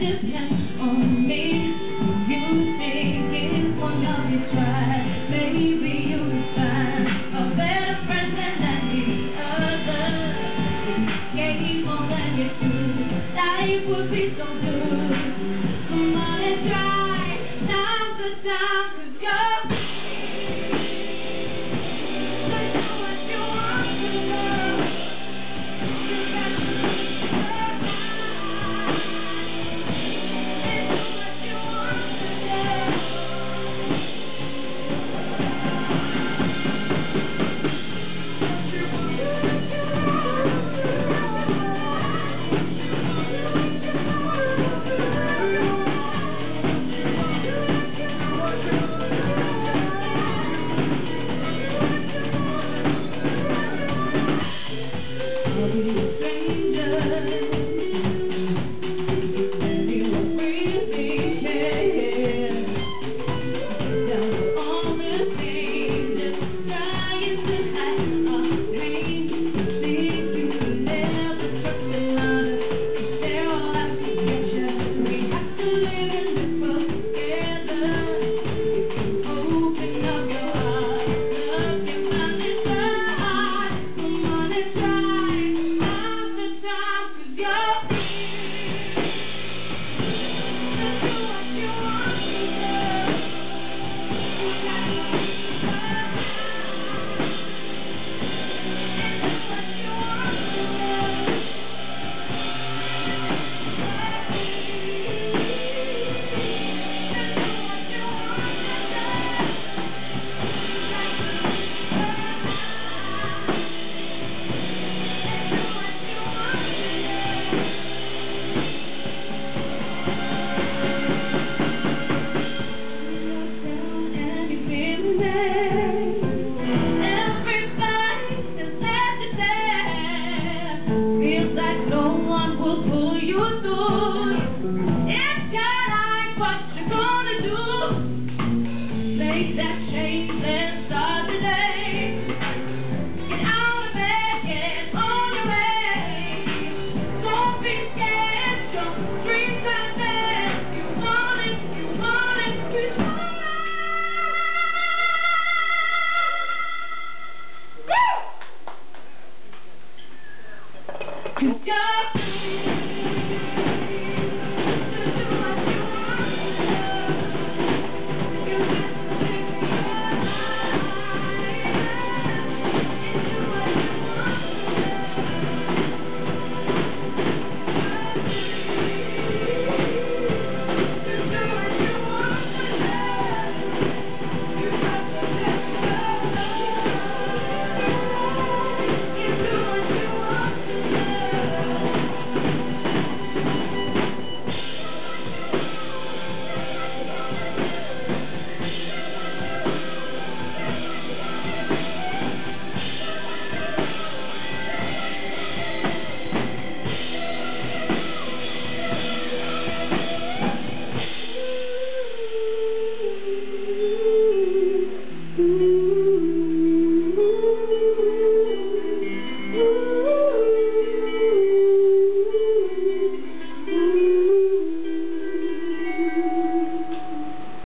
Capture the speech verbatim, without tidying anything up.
depend on me. You think it's one of you try. Maybe you'll find a better friend than any other. Gave more than you do. Life would be so good. Come on and try. Now's the time to go. No one will pull you through.